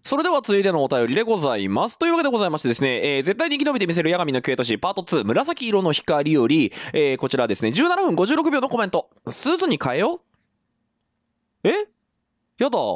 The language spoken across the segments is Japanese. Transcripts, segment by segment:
それでは続いてのお便りでございます。というわけでございましてですね、絶対に生き延びてみせるヤガミのキュエトシパート2、紫色の光より、こちらですね、17分56秒のコメント。スーツに変えよう？やだ。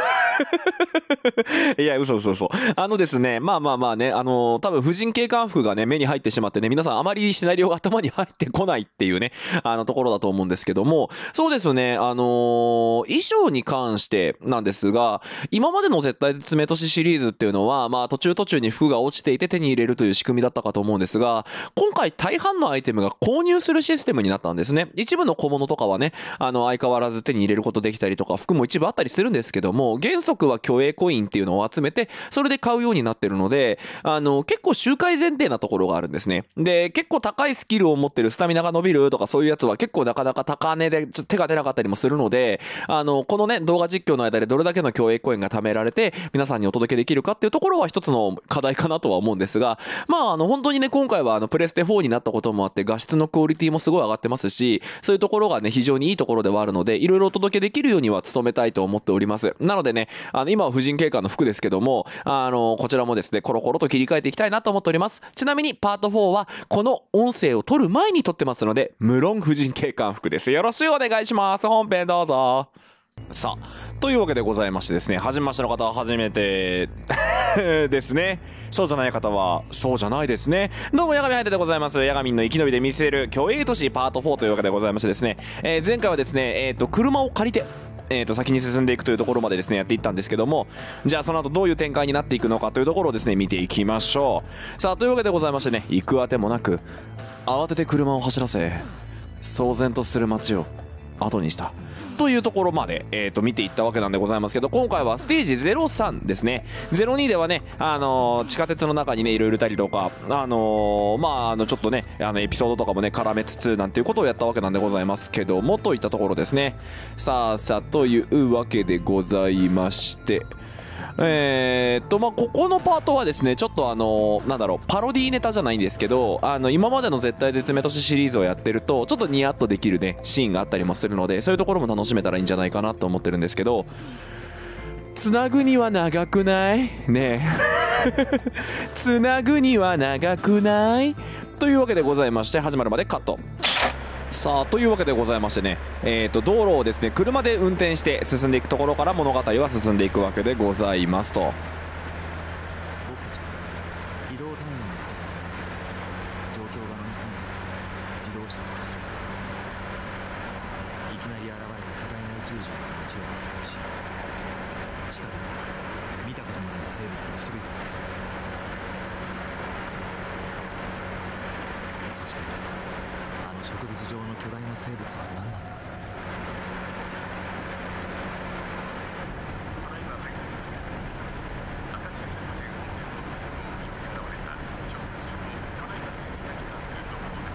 いや、嘘。ですね、まあね、多分婦人警官服がね、目に入ってしまってね、皆さんあまりシナリオが頭に入ってこないっていうね、ところだと思うんですけども、そうですね、衣装に関してなんですが、今までの絶対絶命都市シリーズっていうのは、途中に服が落ちていて手に入れるという仕組みだったかと思うんですが、今回大半のアイテムが購入するシステムになったんですね。一部の小物とかはね、相変わらず手に入れることできたりとか、服も一部あったりするんですけども、原則は虚栄コインっていうのを集めて、それで買うようになってるので、結構周回前提なところがあるんですね。で、結構高いスキルを持ってる、スタミナが伸びるとかそういうやつは結構なかなか高値で手が出なかったりもするので、このね、動画実況の間でどれだけの虚栄コインが貯められて、皆さんにお届けできるかっていうところは一つの課題かなとは思うんですが、本当にね、今回はプレステ4になったこともあって、画質のクオリティもすごい上がってますし、そういうところがね、非常にいいところではあるので、いろいろお届けできるようには努めたいと思っております。なのでね、今は婦人警官の服ですけども、こちらもですね、コロコロと切り替えていきたいなと思っております。ちなみにパート4はこの音声を撮る前に撮ってますので、無論婦人警官服です。よろしくお願いします。本編どうぞ。さあ、というわけでございましてですね、初めましての方は初めてですね。そうじゃない方はそうじゃないですね。どうも、ヤガミハイデでございます。ヤガミンの生き延びで見せる虚栄都市パート4というわけでございましてですね、前回はですね、車を借りて先に進んでいくというところまでですねやっていったんですけども、じゃあその後どういう展開になっていくのかというところをですね見ていきましょう。さあ、というわけでございましてね、行くあてもなく慌てて車を走らせ騒然とする街を後にしたというところまで、見ていったわけなんでございますけど、今回はステージ03ですね。02ではね、地下鉄の中にねいろいろいたりとか、ちょっとねエピソードとかもね絡めつつなんていうことをやったわけなんでございますけども、といったところですね。さあというわけでございまして、ここのパートはですね、ちょっとパロディネタじゃないんですけど、今までの絶対絶命都市シリーズをやってるとちょっとニヤッとできるねシーンがあったりもするので、そういうところも楽しめたらいいんじゃないかなと思ってるんですけど、つなぐには長くないねえつなぐには長くないというわけでございまして、始まるまでカット。さあ、というわけでございましてね、道路をですね車で運転して進んでいくところから物語は進んでいくわけでございますと。 そして植物状の巨大な生物は何なんだ。ただいま入ったニュースです。赤字によって本流の建物に現れた植物状の巨大な生物に関する続報です。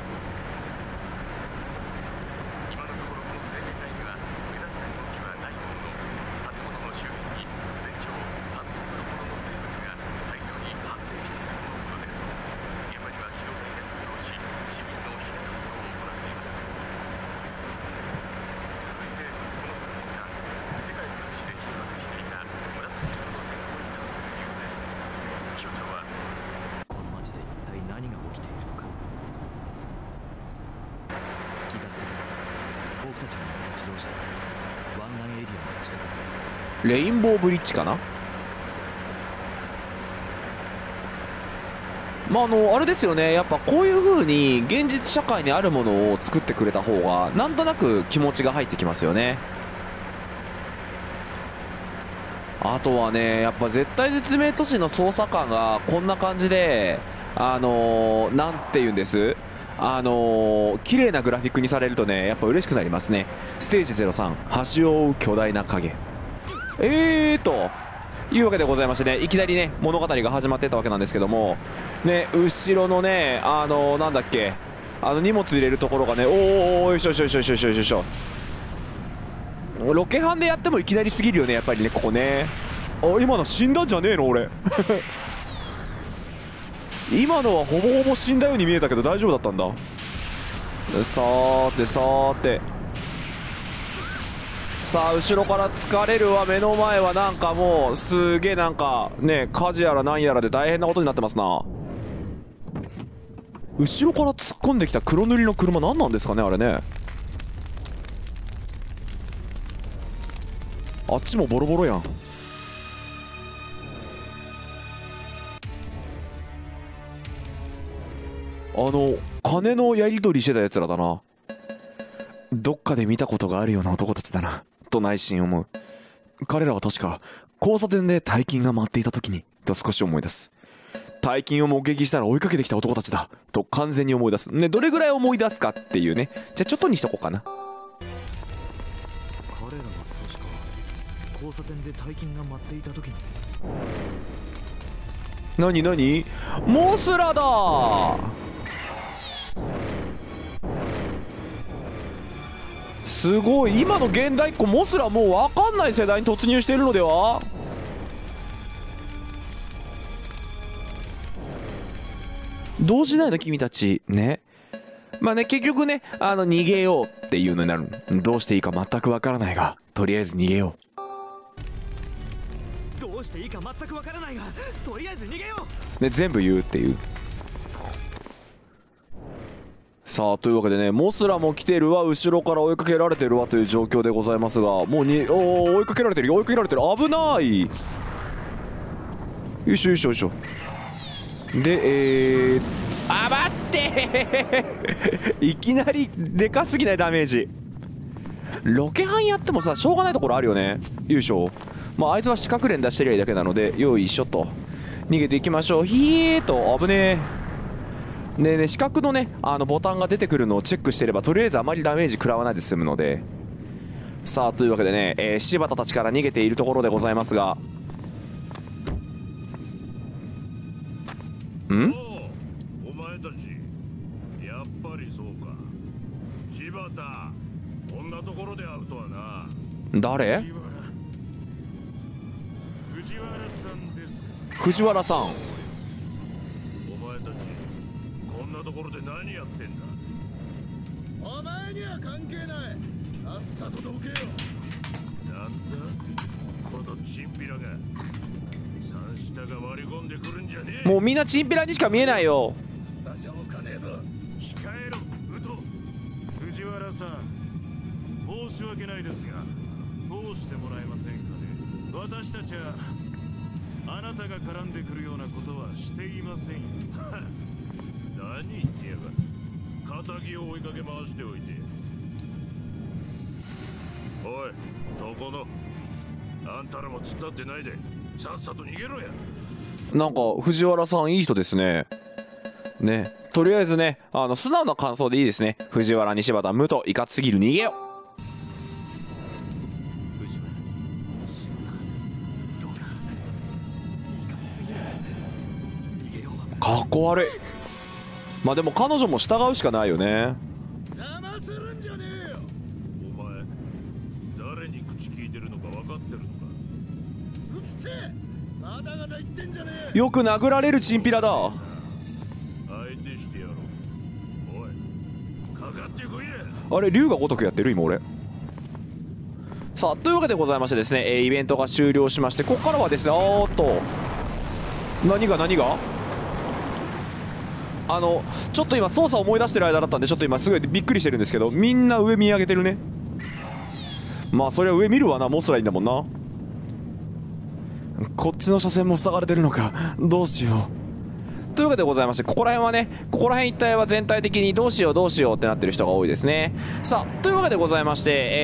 今のところこの生命体には目立った動きはないものの、建物の周辺に全長3メートルほどの生物が大量に発生しているとのことです。現場には機動隊が出動し、市民の避難活動を行っています。続いてこの数日間、世界各地で頻発していた紫色の戦闘に関するニュースです。気象庁はこの街で一体何が起きているのか。気がつくと僕たちの乗った自動車は湾岸エリアに差し掛かっている。 レインボーブリッジかな。あれですよね、やっぱこういう風に現実社会にあるものを作ってくれた方がなんとなく気持ちが入ってきますよね。あとはね、やっぱ絶対絶命都市の捜査官がこんな感じでなんて言うんです、綺麗なグラフィックにされるとねやっぱ嬉しくなりますね。ステージ03、橋を追う巨大な影というわけでございましてね、いきなりね物語が始まってたわけなんですけどもね、後ろのねなんだっけ、荷物入れるところがね、よいしょよいしょよいしょよいしょよいしょ、ロケハンでやってもいきなりすぎるよねやっぱりね、ここね。今の死んだんじゃねえの俺今のはほぼほぼ死んだように見えたけど大丈夫だったんだ。さーてさあ後ろから疲れるわ。目の前はなんかもうすげえなんかね火事やらなんやらで大変なことになってますな。後ろから突っ込んできた黒塗りの車何なんですかねあれね。あっちもボロボロやん。金のやり取りしてたやつらだな。どっかで見たことがあるような男たちだなと内心思う。彼らは確か交差点で大金が舞っていた時にと少し思い出す。大金を目撃したら追いかけてきた男たちだと完全に思い出すね。どれぐらい思い出すかっていうね。じゃあちょっとにしとこうかな。 彼らは確か交差点で大金が舞っていた時に。 何何モスラだ。すごい。今の現代っ子モスラもう分かんない世代に突入しているのでは。動じないの君たちね。まあね結局ね逃げようっていうのになる。どうしていいか全く分からないがとりあえず逃げよどうしていいか全くわからないがとりあえず逃げようね。全部言うっていう。さあというわけでねモスラも来てるわ。後ろから追いかけられてるわという状況でございますが、もう追いかけられてる追いかけられてる。危ない。よいしょよいしょよいしょ。で待っていきなりでかすぎないダメージ。ロケハンやってもさしょうがないところあるよね。よいしょ。まああいつは四角連出してりゃいいだけなのでよいしょと逃げていきましょう。ひーと危ねえ。ねえねえ四角のねボタンが出てくるのをチェックしてればとりあえずあまりダメージ食らわないで済むので。さあというわけでね、柴田たちから逃げているところでございますが、 お前たちやっぱりそうか。柴田こんなところで会うとはな。 誰？ 藤原さんですか。 藤原さん。 お前たちこんなところで何やってんだ。 お前には関係ない。さっさとどけよ。 なんだこのチンピラが。三下が割り込んでくるんじゃねえ。 もうみんなチンピラにしか見えないよ。 打者もかねえぞ。 控えろウト。藤原さん申し訳ないですが通してもらえませんかね。私たちはあなたが絡んでくるようなことはしていませんよ。何言ってやがる。仇を追いかけ回しておいて。おいそこのあんたらも突っ立ってないでさっさと逃げろや。 なんか藤原さんいい人ですね。ねとりあえずね素直な感想でいいですね。藤原西畑武藤いかつすぎる逃げよ。 藤原柴田どうかいかつすぎる。逃げよう。 かっこ悪い。まあでも彼女も従うしかないよね。 邪魔するんじゃねえよ。 お前誰に口聞いてるのか分かってるのか。 うっせえ。まだまだ言ってんじゃねえ。 よく殴られるチンピラだ。 相手してやろう。おいかかってこいや。 あれ龍が如くやってる今俺。さあというわけでございましてですね、イベントが終了しまして、ここからはですね何がちょっと今操作思い出してる間だったんでちょっと今すごいびっくりしてるんですけど、みんな上見上げてるね。まあそれは上見るわな、モスラいいんだもんな。こっちの車線も塞がれてるのか、どうしよう。というわけでございまして、ここら辺一帯は全体的にどうしようってなってる人が多いですね。さあというわけでございまして、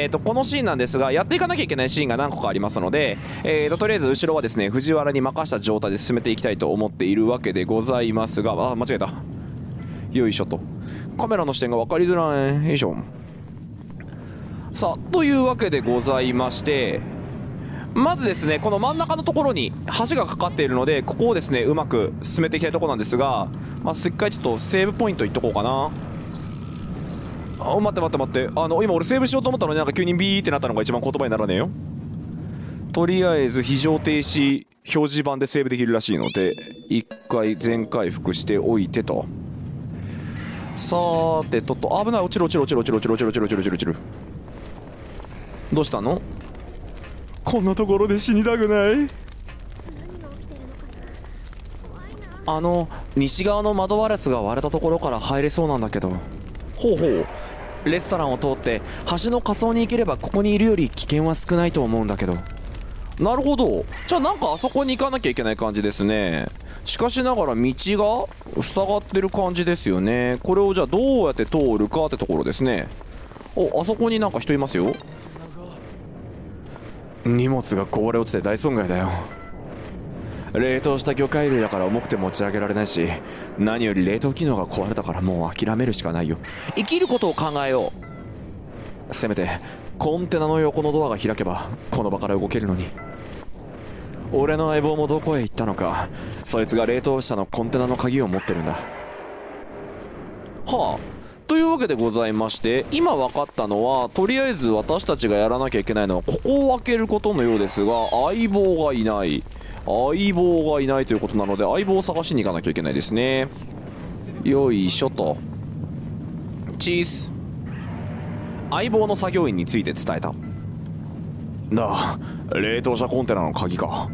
このシーンなんですがやっていかなきゃいけないシーンが何個かありますので、とりあえず後ろはですね藤原に任した状態で進めていきたいと思っているわけでございますが、間違えた。よいしょと。カメラの視点が分かりづらい。よいしょ。さあというわけでございまして、まずですねこの真ん中のところに橋がかかっているので、ここをですねうまく進めていきたいところなんですが、まあ、一回ちょっとセーブポイントいっとこうかな。待って今俺セーブしようと思ったのになんか急にビーってなったのが一番言葉にならねえよ。とりあえず非常停止表示板でセーブできるらしいので一回全回復しておいてと。さーて危ない。落ちる。 どうしたの？ こんなところで死にたくない。 何が起きてるのかな。怖いな。 西側の窓ガラスが割れたところから入れそうなんだけど。ほうほう。レストランを通って橋の下層に行ければここにいるより危険は少ないと思うんだけど。なるほど。じゃあなんかあそこに行かなきゃいけない感じですね。しかしながら道が塞がってる感じですよね。これをじゃあどうやって通るかってところですね。お、あそこになんか人いますよ。荷物がこぼれ落ちて大損害だよ。冷凍した魚介類だから重くて持ち上げられないし、何より冷凍機能が壊れたからもう諦めるしかないよ。生きることを考えよう。せめてコンテナの横のドアが開けばこの場から動けるのに。俺の相棒もどこへ行ったのか。そいつが冷凍車のコンテナの鍵を持ってるんだ。はあ。というわけでございまして、今分かったのは、とりあえず私たちがやらなきゃいけないのはここを開けることのようですが、相棒がいない。相棒がいないということなので、相棒を探しに行かなきゃいけないですね。よいしょと。チーズ。相棒の作業員について伝えた。なあ、冷凍車コンテナの鍵か。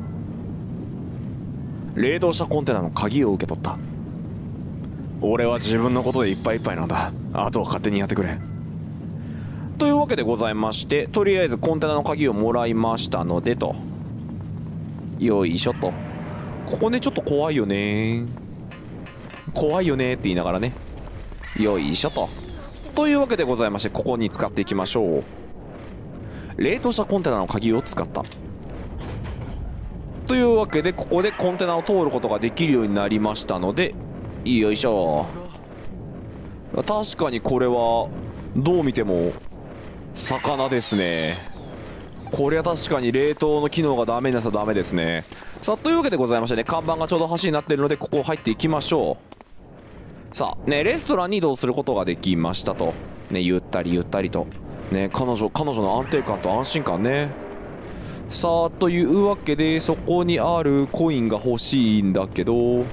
冷凍車コンテナの鍵を受け取った。俺は自分のことでいっぱいいっぱいなんだ。あとは勝手にやってくれ。というわけでございまして、とりあえずコンテナの鍵をもらいましたのでと。よいしょと。ここねちょっと怖いよね。怖いよねって言いながらね。よいしょと。というわけでございまして、ここに使っていきましょう。冷凍車コンテナの鍵を使った。というわけでここでコンテナを通ることができるようになりましたので、よいしょ。確かにこれはどう見ても魚ですね。これは確かに冷凍の機能がダメなさダメですね。さあというわけでございましてね、看板がちょうど橋になっているのでここ入っていきましょう。さあね、レストランに移動することができましたとね、ゆったりゆったりとね、彼女の安定感と安心感ね。さあというわけでそこにあるコインが欲しいんだけど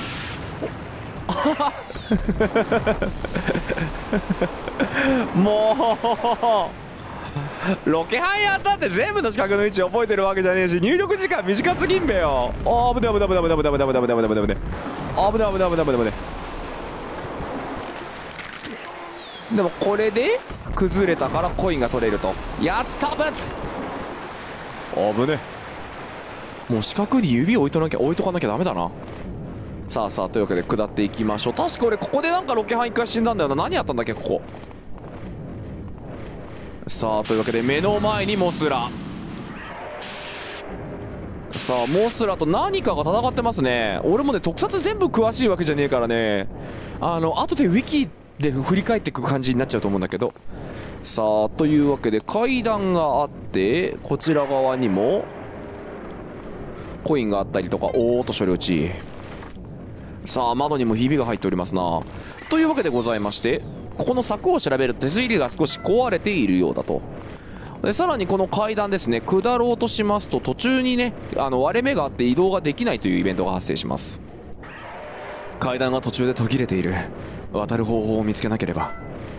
もうロケハンやったって全部の四角の位置覚えてるわけじゃねえし、入力時間短すぎんべよ。あぶね危ね危ね危ね危ね危ね危ね危ね危ね危ね危ね危ね危ね危ね危ね。でもこれで崩れたからコインが取れると。やったぶつ。危ね。もう四角に指を置いとかなきゃダメだな。さあさあというわけで下っていきましょう。確か俺ここでなんかロケハン一回死んだんだよな。何やったんだっけここ。さあというわけで目の前にモスラ。さあモスラと何かが戦ってますね。俺もね特撮全部詳しいわけじゃねえからね、後でウィキで振り返っていく感じになっちゃうと思うんだけど。さあというわけで階段があって、こちら側にもコインがあったりとか。おーっと処理落ち。さあ窓にもひびが入っておりますな。というわけでございまして、ここの柵を調べると手すりが少し壊れているようだと。でさらにこの階段ですね、下ろうとしますと途中にね割れ目があって移動ができないというイベントが発生します。階段が途中で途切れている。渡る方法を見つけなければ。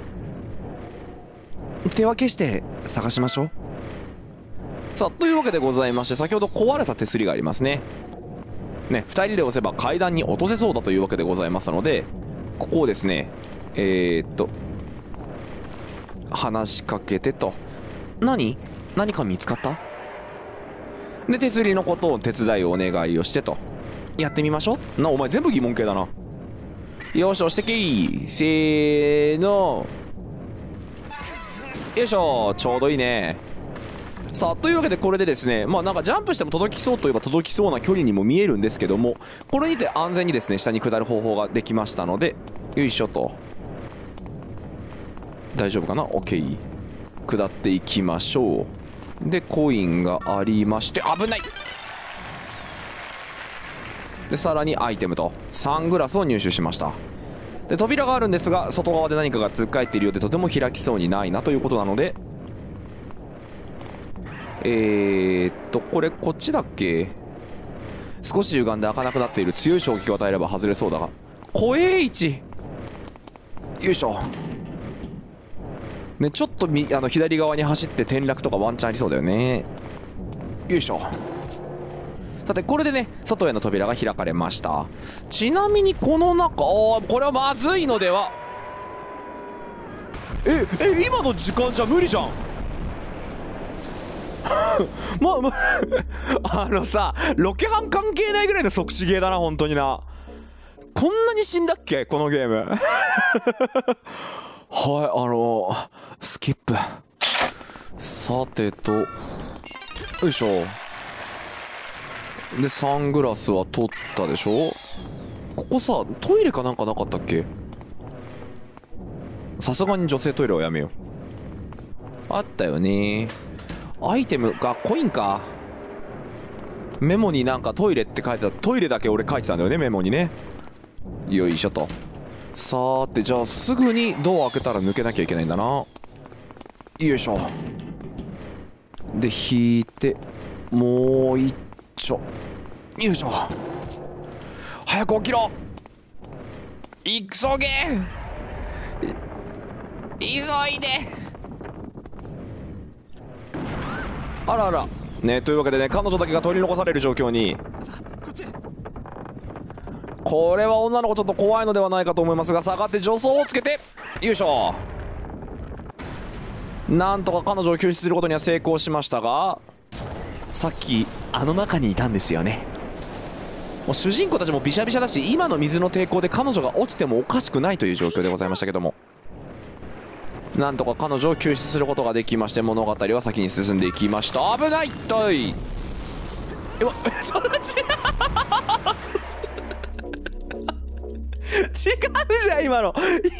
手分けして探しましょう。さあというわけでございまして、先ほど壊れた手すりがありますね。2人で押せば階段に落とせそうだというわけでございますので、ここをですね話しかけてと。何か見つかった？で手すりのことを手伝いをお願いをしてと。やってみましょう。お前全部疑問形だな。よし押してけい。せーの。よいしょ。ちょうどいいね。さあというわけでこれでですね、なんかジャンプしても届きそうといえば届きそうな距離にも見えるんですけども、これにて安全にですね下に下る方法ができましたので、よいしょと。大丈夫かな。 OK。 下っていきましょう。でコインがありまして、危ない。でさらにアイテムとサングラスを入手しました。で扉があるんですが、外側で何かがつっかえているようでとても開きそうにないなということなので、これこっちだっけ。少し歪んで開かなくなっている。強い衝撃を与えれば外れそうだが。怖え位置。よいしょ。 ね、ちょっと左側に走って転落とかワンチャンありそうだよね。よいしょ。さてこれでね外への扉が開かれました。ちなみにこの中、これはまずいのでは。今の時間じゃ無理じゃんさ、ロケハン関係ないぐらいの即死ゲーだな、本当にな。こんなに死んだっけこのゲームはい、スキップ。さてと、よいしょ。でサングラスは取ったでしょ。ここさ、トイレかなんかなかったっけ。さすがに女性トイレはやめよう。あったよね。アイテムがコインか。メモになんかトイレって書いてた。トイレだけ俺書いてたんだよね、メモにね。よいしょと。さーて、じゃあすぐにドア開けたら抜けなきゃいけないんだな。よいしょ。で引いてもう一丁。よいしょ。早く起きろ。急げ。急いで。あらあらね。というわけでね、彼女だけが取り残される状況に。これは女の子ちょっと怖いのではないかと思いますが、下がって助走をつけて、よいしょ。なんとか彼女を救出することには成功しましたが、さっきあの中にいたんですよね。もう主人公たちもビシャビシャだし、今の水の抵抗で彼女が落ちてもおかしくないという状況でございましたけども、なんとか彼女を救出することができまして、物語は先に進んでいきました。危ないとい。ちょっと違うじゃん今の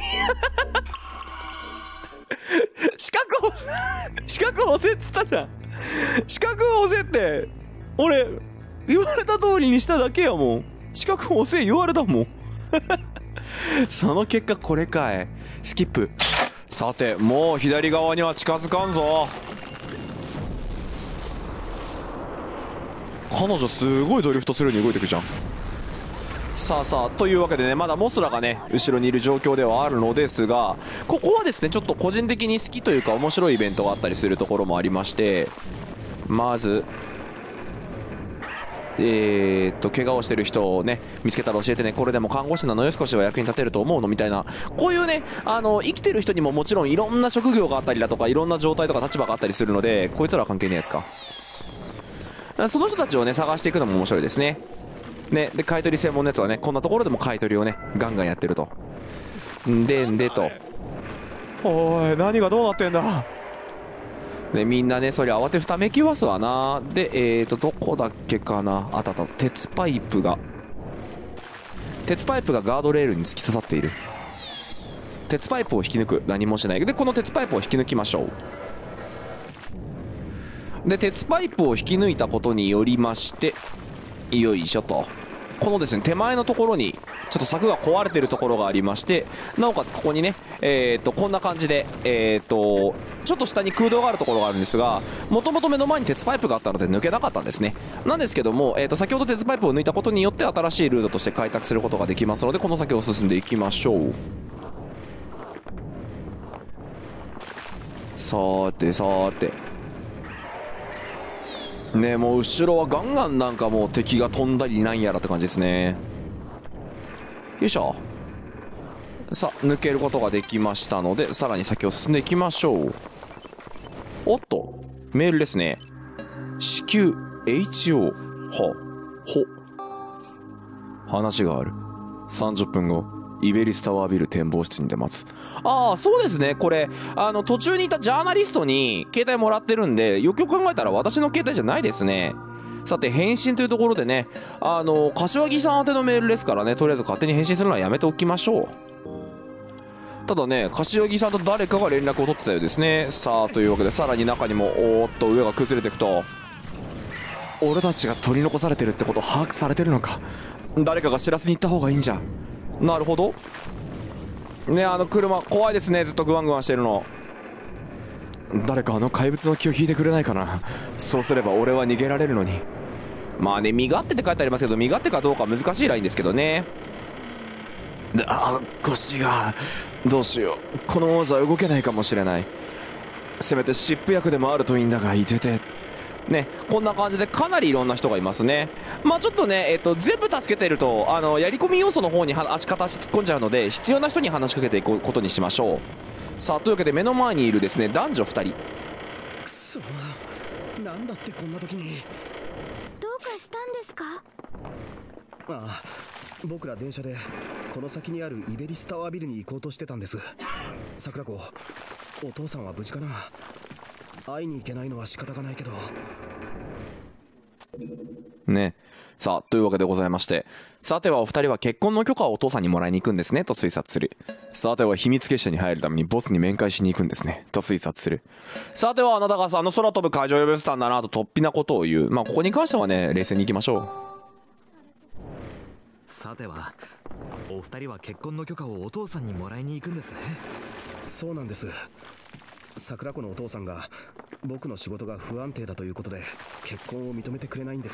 四角押せっつったじゃん。四角を押せって俺言われた通りにしただけやもん。四角押せ言われたもんその結果これかい。スキップ。さてもう左側には近づかんぞ。彼女すごいドリフトするように動いてくじゃん。さあさあ、というわけでね、まだモスラがね後ろにいる状況ではあるのですが、ここはですねちょっと個人的に好きというか面白いイベントがあったりするところもありまして、まず怪我をしてる人をね見つけたら教えてね、これでも看護師なのよ、少しは役に立てると思うのみたいな、こういうね生きてる人にももちろんいろんな職業があったりだとか、いろんな状態とか立場があったりするので、こいつらは関係ねえやつか。その人たちをね探していくのも面白いですね。で買い取り専門のやつはねこんなところでも買い取りをねガンガンやってると。でと、おい何がどうなってんだ。でみんなねそりゃ慌てふためきますわな。でどこだっけかな。あったあった。鉄パイプがガードレールに突き刺さっている。鉄パイプを引き抜く。何もしないでこの鉄パイプを引き抜きましょう。で鉄パイプを引き抜いたことによりまして、よいしょと、このですね手前のところにちょっと柵が壊れてるところがありまして、なおかつここにねこんな感じでちょっと下に空洞があるところがあるんですが、もともと目の前に鉄パイプがあったので抜けなかったんですね。なんですけども先ほど鉄パイプを抜いたことによって新しいルートとして開拓することができますので、この先を進んでいきましょう。さーてさーてね、もう後ろはガンガンなんかもう敵が飛んだりなんやらって感じですね。よいしょ。さあ抜けることができましたので、さらに先を進んでいきましょう。おっとメールですね。至急 HO 話がある。30分後イベリスタワービル展望室にて待つ。ああそうですね、これ途中にいたジャーナリストに携帯もらってるんで、よくよく考えたら私の携帯じゃないですね。さて返信というところでね、柏木さん宛てのメールですからね、とりあえず勝手に返信するのはやめておきましょう。ただね柏木さんと誰かが連絡を取ってたようですね。さあというわけでさらに中にもおーっと上が崩れていくと、俺たちが取り残されてるってことを把握されてるのか。誰かが知らせに行った方がいいんじゃ。なるほどね。車怖いですね、ずっとグワングワンしてるの。誰か怪物の気を引いてくれないかな。そうすれば俺は逃げられるのに。まあね、身勝手って書いてありますけど、身勝手かどうか難しいラインですけどね。腰がどうしよう、このままじゃ動けないかもしれない。 せめて湿布薬でもあるといいんだが、いててね、こんな感じでかなりいろんな人がいますね。まあちょっとね、全部助けてるとやり込み要素の方に片足突っ込んじゃうので、必要な人に話しかけていくことにしましょう。さあというわけで、目の前にいるですね男女2人。 くそ、なんだってこんな時に。 どうかしたんですか？ ああ、僕ら電車でこの先にあるイベリスタワービルに行こうとしてたんです。桜子、お父さんは無事かな。会いに行けないのは仕方がないけどね。さあというわけでございまして、さてはお二人は結婚の許可をお父さんにもらいに行くんですねと推察する。さては秘密結社に入るためにボスに面会しに行くんですねと推察する。さてはあなたが空飛ぶ海上呼べてたんだなと突飛なことを言う。まあここに関してはね、冷静に行きましょう。 さてはお二人は結婚の許可をお父さんにもらいに行くんですね。 そうなんです。桜子のお父さんが僕の仕事が不安定だということで結婚を認めてくれないんです。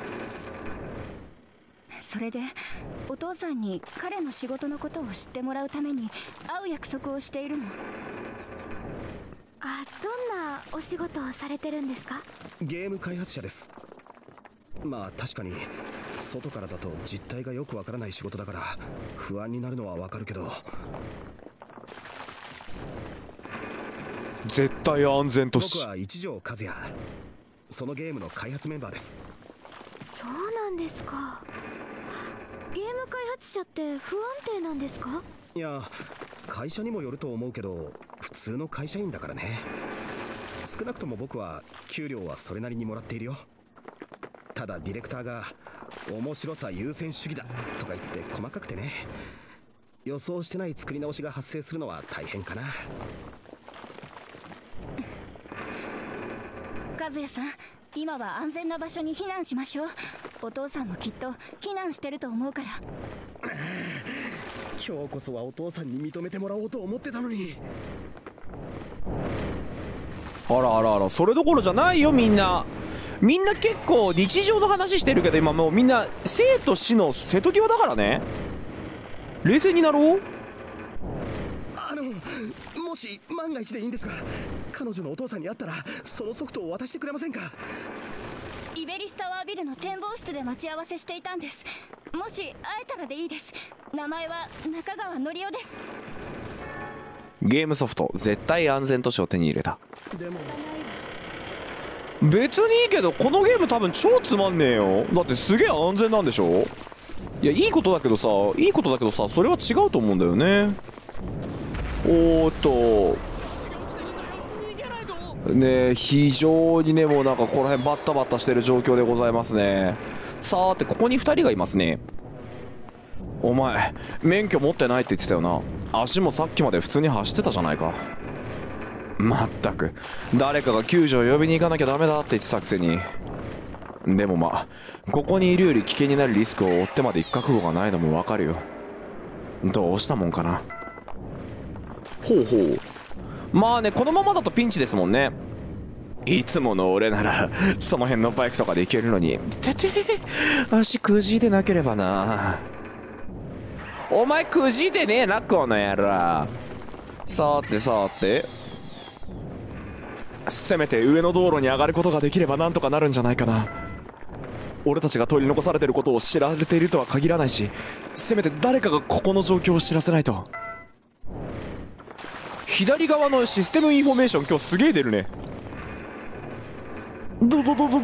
それでお父さんに彼の仕事のことを知ってもらうために会う約束をしているの。どんなお仕事をされてるんですか？ ゲーム開発者です。まあ確かに外からだと実態がよくわからない仕事だから不安になるのはわかるけど、 絶対安全と僕は一条和也、そのゲームの開発メンバーです。 そうなんですか。ゲーム開発者って不安定なんですか？ いや、会社にもよると思うけど普通の会社員だからね。少なくとも僕は給料はそれなりにもらっているよ。ただディレクターが面白さ優先主義だとか言って細かくてね、予想してない作り直しが発生するのは大変かな。 和也さん、今は安全な場所に避難しましょう。お父さんもきっと避難してると思うから。 今日こそはお父さんに認めてもらおうと思ってたのに。 あらあらあら、それどころじゃないよ。みんな結構日常の話してるけど、今もうみんな生と死の瀬戸際だからね。冷静になろう。 もし万が一でいいんですが、彼女のお父さんに会ったらそのソフトを渡してくれませんか？ イベリスタワービルの展望室で待ち合わせしていたんです。もし会えたらでいいです。名前は中川則夫です。 ゲームソフト絶対安全都市を手に入れた。 でも別にいいけど、このゲーム多分超つまんねえよ。だってすげえ安全なんでしょ。いや、いいことだけどさ、それは違うと思うんだよね。ねえ、非常にね、もうなんかここら辺バッタバッタしてる状況でございますね。さて、ここに2人がいますね。お前免許持ってないって言ってたよな。足もさっきまで普通に走ってたじゃないか。まったく、誰かが救助を呼びに行かなきゃダメだって言ってたくせに。でもまあここにいるより危険になるリスクを負ってまで行く覚悟がないのもわかるよ。どうしたもんかな。ほうほう。まあね、このままだとピンチですもんね。いつもの俺ならその辺のバイクとかで行けるのに、足くじいてなければな。お前くじいてねえな、この野郎。さてせめて上の道路に上がることができればなんとかなるんじゃないかな。俺たちが取り残されてることを知られているとは限らないし、せめて誰かがここの状況を知らせないと。左側のシステムインフォメーション今日すげえ出るね。どう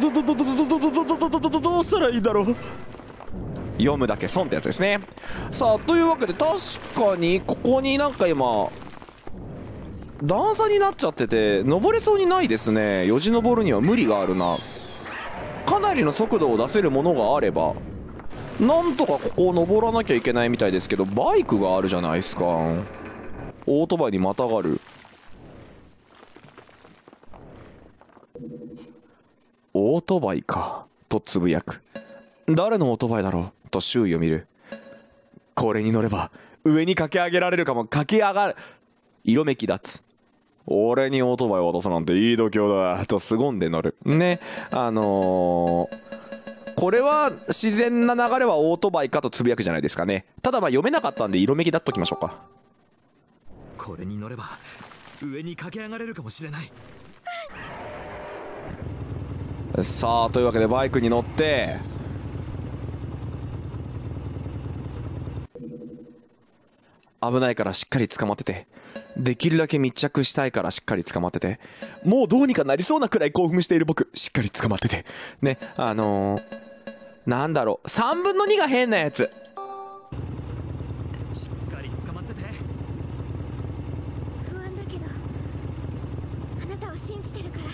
したらいいだろう。読むだけ損ってやつですね。さあというわけで、確かにここになんか今段差になっちゃってて登れそうにないですね。よじ登るには無理があるな。かなりの速度を出せるものがあればなんとかここを登らなきゃいけないみたいですけど、バイクがあるじゃないですか。オートバイにまたがる。オートバイかとつぶやく。誰のオートバイだろうと周囲を見る。これに乗れば上に駆け上げられるかも。駆け上がる。色めき立つ。俺にオートバイを渡すなんていい度胸だと凄んで乗るね。これは自然な流れはオートバイかとつぶやくじゃないですかね。ただまあ読めなかったんで色めきだっときましょうか。 これに乗れば上に駆け上がれるかもしれない。 さあというわけでバイクに乗って危ないからしっかり捕まってて、できるだけ密着したいからしっかり捕まってて、もうどうにかなりそうなくらい興奮している僕しっかり捕まっててね、なんだろう、3分の2が変なやつ。 しっかり捕まってて。 不安だけどあなたを信じてるから、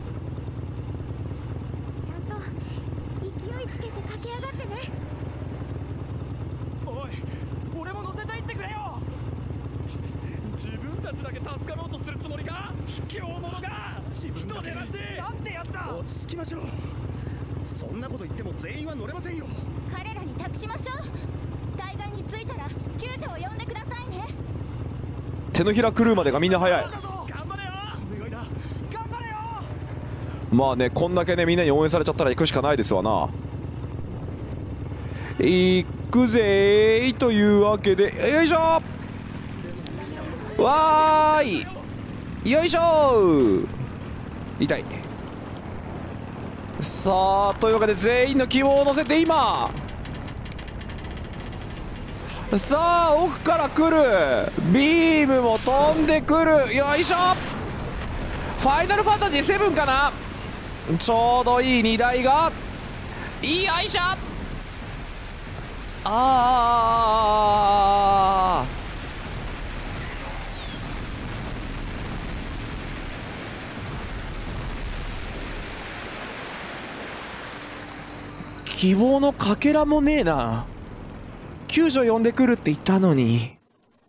ちゃんと勢いつけて駆け上がってね。 おい、俺も乗せていってくれよ。自分たちだけ助かろうとするつもりか。凶者が人でなしなんてやつだ。 落ち着きましょう。そんなこと言っても全員は乗れませんよ。 彼らに託しましょう。対岸に着いたら救助を呼んでくださいね。 手のひらクルーまでがみんな早い。 頑張れよ。お願いだ、頑張れよ。 まあね、こんだけねみんなに応援されちゃったら行くしかないですわな。行くぜーというわけで、よいしょわーい、よいしょー、痛い。さあというわけで全員の希望を乗せて今、さあ奥から来るビームも飛んでくる。よいしょ、ファイナルファンタジー7かな、ちょうどいい荷台が、よいしょ、あー希望のかけらもねえな。救助呼んでくるって言ったのに。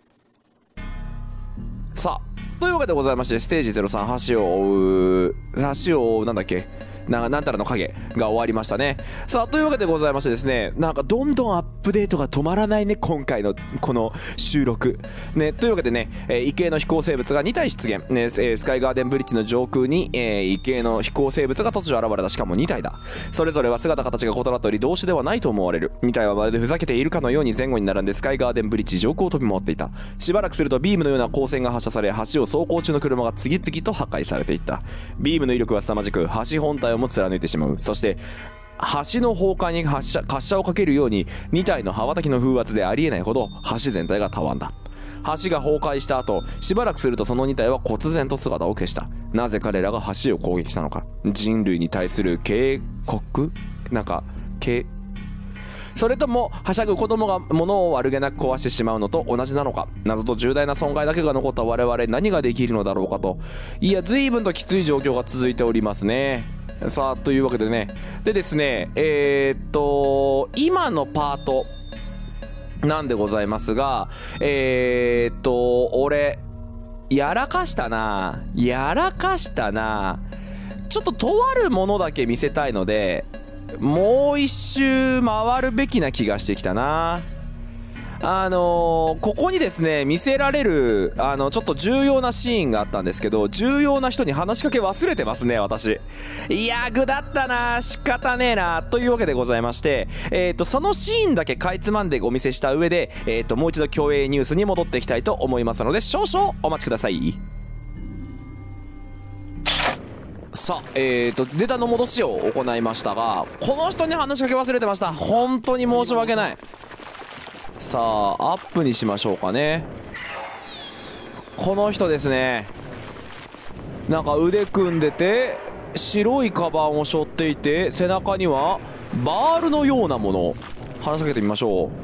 さあというわけでございまして、ステージ03橋を追うなんだっけ、なんたらの影が終わりましたね。さあというわけでございましてですね、なんかどんどんアップデートが止まらないね今回のこの収録ね。というわけでね、異形の飛行生物が2体出現ね、スカイガーデンブリッジの上空に、異形の飛行生物が突如現れた。しかも2体だ。それぞれは姿形が異なっており同種ではないと思われる。2体はまるでふざけているかのように前後に並んでスカイガーデンブリッジ上空を飛び回っていた。しばらくするとビームのような光線が発射され、橋を走行中の車が次々と破壊されていった。ビームの威力は凄まじく橋本体をも貫いてしまう。そして橋の崩壊に滑車をかけるように2体の羽ばたきの風圧でありえないほど橋全体がたわんだ。橋が崩壊した後、しばらくするとその2体は忽然と姿を消した。なぜ彼らが橋を攻撃したのか。人類に対する警告、それともはしゃぐ子供が物を悪気なく壊してしまうのと同じなのか。謎と重大な損害だけが残った我々、何ができるのだろうかと。いや随分ときつい状況が続いておりますね。さあというわけでね、でですね、今のパートなんでございますが、俺やらかしたな。ちょっととあるものだけ見せたいので、もう一周回るべきな気がしてきたな。ここにですね見せられるちょっと重要なシーンがあったんですけど、重要な人に話しかけ忘れてますね私。いや具だったな、仕方ねえな。というわけでございまして、そのシーンだけかいつまんでお見せした上で、もう一度競泳ニュースに戻っていきたいと思いますので少々お待ちください。さあ、データの戻しを行いましたが、この人に話しかけ忘れてました。本当に申し訳ない。さあアップにしましょうかね。この人ですね、なんか腕組んでて白いカバンを背負っていて、背中にはバールのようなもの。話しかけてみましょう。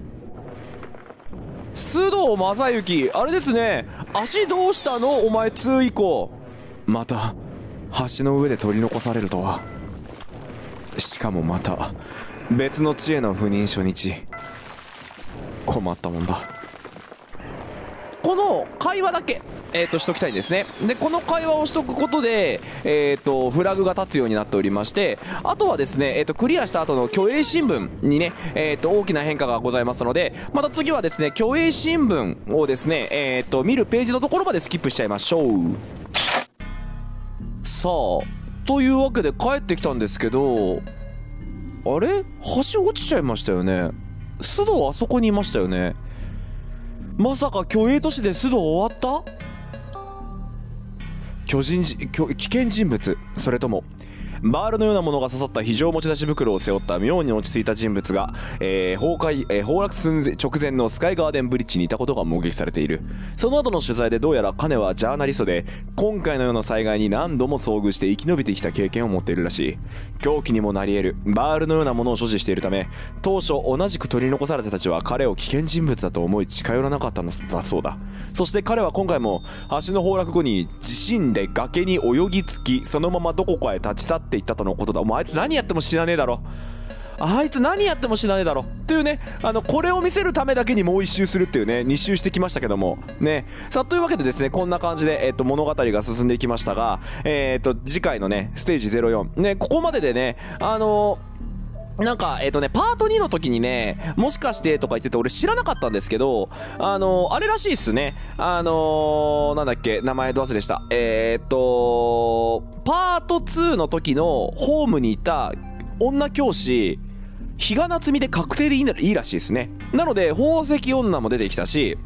須藤正幸、あれですね。足どうしたのお前2以降。また橋の上で取り残されるとは。しかもまた別の地への赴任初日。困ったもんだ。この会話だけしときたいんですね。でこの会話をしとくことでフラグが立つようになっておりまして、あとはですねクリアした後の虚栄新聞にね大きな変化がございますので、また次はですね虚栄新聞をですね見るページのところまでスキップしちゃいましょう。さあというわけで帰ってきたんですけど、あれ橋落ちちゃいましたよね。須藤あそこにいましたよね。まさか虚栄都市で須藤終わった？ 危険人物、それともバールのようなものが刺さった非常持ち出し袋を背負った妙に落ち着いた人物が、崩落寸前直前のスカイガーデンブリッジにいたことが目撃されている。その後の取材でどうやら彼はジャーナリストで、今回のような災害に何度も遭遇して生き延びてきた経験を持っているらしい。凶器にもなり得るバールのようなものを所持しているため、当初同じく取り残されたたちは彼を危険人物だと思い近寄らなかったのだそうだ。そして彼は今回も橋の崩落後に自身で崖に泳ぎつき、そのままどこかへ立ち去っていったとのことだ。もうあいつ何やっても死なねえだろ、あいつ何やっても死なねえだろというね、これを見せるためだけにもう一周するっていうね、2周してきましたけどもね。さあというわけでですね、こんな感じで、物語が進んでいきましたが、次回のねステージ04ね、ここまででねなんかパート2の時にね、もしかしてとか言ってて俺知らなかったんですけど、あれらしいっすね。なんだっけ、名前ど忘れした。パート2の時のホームにいた女教師、比嘉夏美で確定でいいらしいですね。なので宝石女も出てきたし、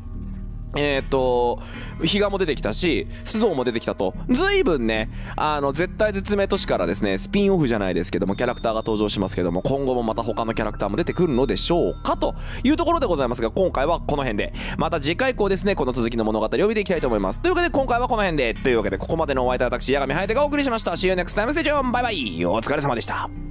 比嘉も出てきたし、須藤も出てきたと、随分ね、絶対絶命都市からですね、スピンオフじゃないですけども、キャラクターが登場しますけども、今後もまた他のキャラクターも出てくるのでしょうかというところでございますが、今回はこの辺で、また次回以降ですね、この続きの物語を見ていきたいと思います。というわけで今回はこの辺で、というわけでここまでのお相手は私、八神隼人がお送りしました。See you next time, stay tuned! バイバイ、お疲れ様でした。